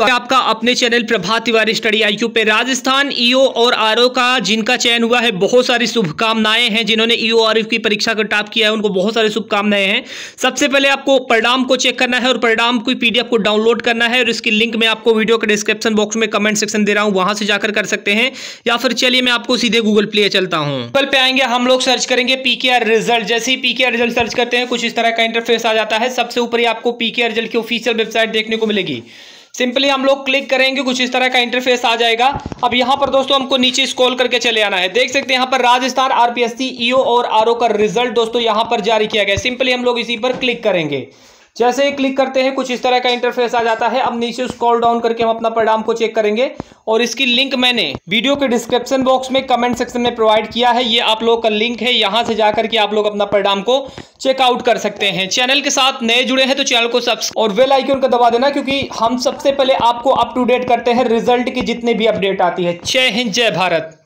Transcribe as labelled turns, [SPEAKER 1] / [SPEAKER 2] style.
[SPEAKER 1] आपका अपने channel Prabhat Tiwari study IQ पे राजस्थान ईओ और आरओ का जिनका चयन हुआ है, बहुत सारी शुभकामनाएं हैं। जिन्होंने ईओ आरओ की परीक्षा का टॉप किया है उनको बहुत सारी शुभकामनाएं हैं। सबसे पहले आपको परिणाम को चेक करना है और परिणाम की पीडीएफ को डाउनलोड करना है और इसकी लिंक मैं आपको वीडियो के डिस्क्रिप्शन बॉक्स में कमेंट सेक्शन दे रहा हूं, वहां से जाकर कर सकते हैं, या फिर चलिए मैं आपको सीधे गूगल प्ले चलता हूं। गूगल पे आएंगे, हम लोग सर्च करेंगे पीकेआर रिजल्ट। जैसे ही पीकेआर रिजल्ट सर्च करते हैं कुछ इस तरह का इंटरफेस आ जाता है। सबसे ऊपर ही आपको पीकेआर रिजल्ट की ऑफिशियल वेबसाइट देखने को मिलेगी। सिंपली हम लोग क्लिक करेंगे, कुछ इस तरह का इंटरफेस आ जाएगा। अब यहाँ पर दोस्तों हमको नीचे स्क्रॉल करके चले आना है। देख सकते हैं यहाँ पर राजस्थान आरपीएससी ईओ और आरओ का रिजल्ट दोस्तों यहाँ पर जारी किया गया। सिंपली हम लोग इसी पर क्लिक करेंगे। जैसे ही क्लिक करते हैं कुछ इस तरह का इंटरफेस आ जाता है। अब नीचे स्क्रॉल डाउन करके हम अपना परिणाम को चेक करेंगे और इसकी लिंक मैंने वीडियो के डिस्क्रिप्शन बॉक्स में कमेंट सेक्शन में प्रोवाइड किया है। ये आप लोग का लिंक है, यहां से जाकर के आप लोग अपना परिणाम को चेकआउट कर सकते हैं। चैनल के साथ नए जुड़े हैं तो चैनल को सब्सक्राइब और बेल आइकन को दबा देना, क्योंकि हम सबसे पहले आपको अप टू डेट करते हैं रिजल्ट की जितने भी अपडेट आती है। जय हिंद, जय भारत।